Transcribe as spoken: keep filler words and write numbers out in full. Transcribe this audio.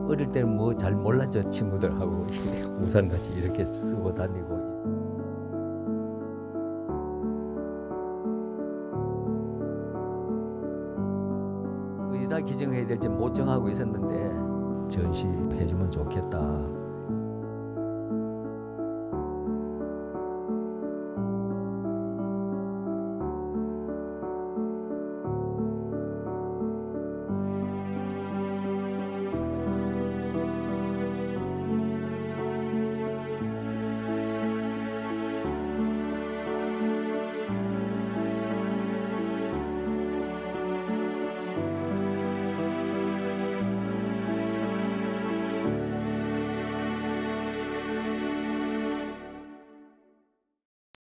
어릴 때는 뭐 잘 몰랐죠. 친구들하고 우산같이 이렇게 쓰고 다니고. 어디다 기증해야 될지 못 정하고 있었는데 전시해주면 좋겠다.